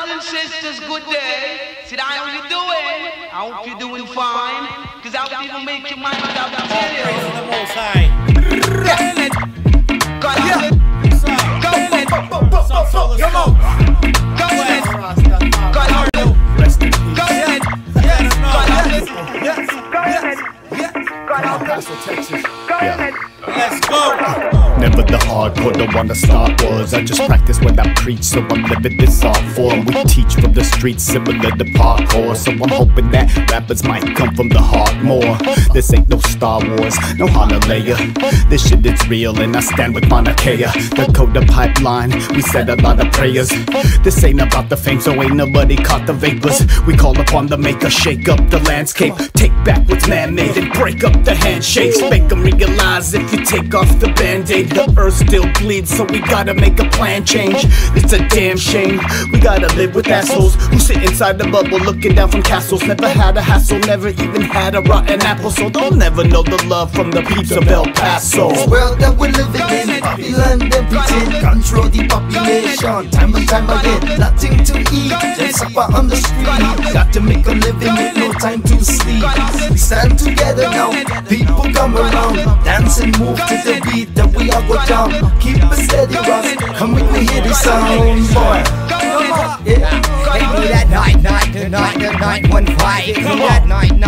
and sisters, good day. Said, how you doing? I hope you're doing fine. Cause I hope you make your mind up. I tell you. Praise the Most High. Go ahead. Go ahead. Come on. Go ahead. Go ahead. Go ahead. Yes. Go ahead. Go ahead. Let's go. Never the hardcore, don't wanna start wars. I just practice what I preach, so I'm living this art form. We teach from the streets, similar to parkour. So I'm hoping that rappers might come from the heart more. This ain't no Star Wars, no Himalaya. This shit is real and I stand with Mauna Kea. The Coda pipeline, we said a lot of prayers. This ain't about the fame, so ain't nobody caught the vapors. We call upon the maker, shake up the landscape. Take back what's man-made and break up the handshakes. Make them realize if you take off the band-aid, the earth still bleeds, so we gotta make a plan change. It's a damn shame, we gotta live with assholes who sit inside the bubble looking down from castles. Never had a hassle, never even had a rotten apple, so they'll never know the love from the peeps of El Paso. This world that we're living in, Babylon and pretend control the population, time and time again. Nothing to eat, just supper on the street. Got to make a living with no time to sleep. We stand together now, people come around, dance and move to the beat that we all go down. Keep it steady, Ross, come with me, hear the sound, boy. Yeah. Give me that 9-9-9-9-9-1-5. Give me that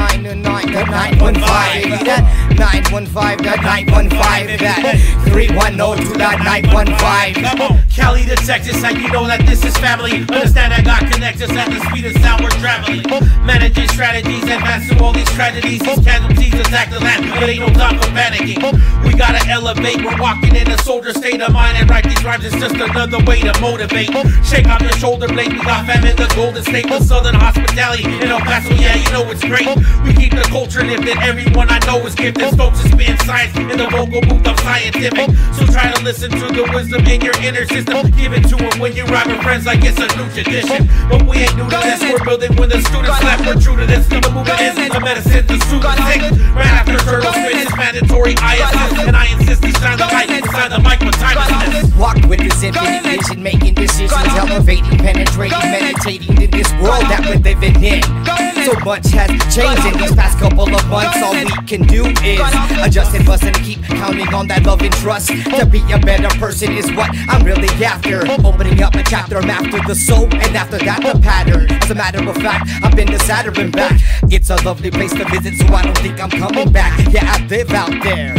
9-9-9-9-9-1-5. Give me that 9-1-5, that 9-1-5. That 3-1-0 to that 9-1-5. Come on, Cali to Texas, how you know that this is family? Understand I got connections at the speed of sound we're traveling. Managing strategies, advance through all these tragedies. These casualties attack the land, but ain't no time for panicking. We gotta elevate, we're walking in a soldier state of mind. And write these rhymes is just another way to motivate. Shake off your shoulder blade, we got fam in the Golden State. The Southern hospitality in El Paso, yeah, you know it's great. We keep the culture lifted, everyone I know is gifted. Folks are spitting science in the vocal booth, I'm scientific. So try to listen to the wisdom in your inner system. Give it to them when you ride with friends like it's a new tradition. But we ain't new to this, we're building when the students left. We're true to this, the movement is the medicine, the suit sick. Right after turtle spit is mandatory, I assist. And I insist to shine the light inside the mic with time is this. Walk with this infinite vision, making decisions, elevating, penetrating, meditating in this world that we're living in. So much has changed in these past couple of months. All we can do is adjust and bust and keep counting on that love and trust. To be a better person is what I'm really after. Opening up a chapter, I'm after the soul, and after that the pattern. As a matter of fact, I've been to Saturn and back. It's a lovely place to visit, so I don't think I'm coming back. Yeah, I live out there.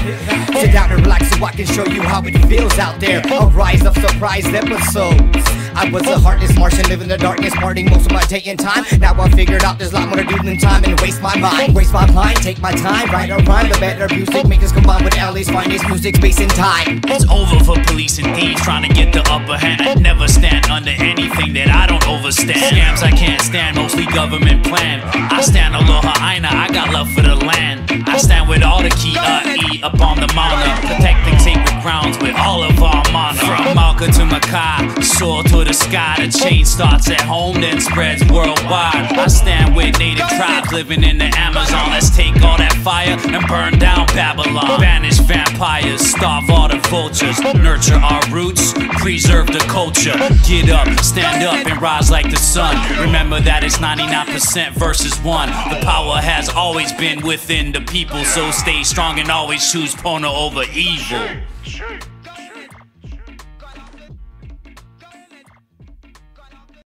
Sit down and relax so I can show you how it feels out there. A rise of surprise episodes. I was a heartless Martian, living in the darkness, partying most of my day and time. Now I figured out there's a lot more to do than time and waste my mind. Waste my mind, take my time, write a rhyme. The better music makers combine with LA's finest music, space and time. It's over for police and thieves trying to get the upper hand. I never stand under anything that I don't overstand. Scams I can't stand, mostly government plan. I stand aloha aina, I got love for the land. I stand with all the key up on the mauna, protecting sacred grounds with all of our mana. From Malka to Makai, soar to the sky. The change starts at home, then spreads worldwide. I stand with native tribes living in the Amazon. Let's take all that fire and burn down Babylon. Banish vampires, starve all the vultures. Nurture our roots, preserve the culture. Get up, stand up, and rise like the sun. Remember that it's 99% versus 1. The power has always been within the people, so stay strong and always choose Pono over evil.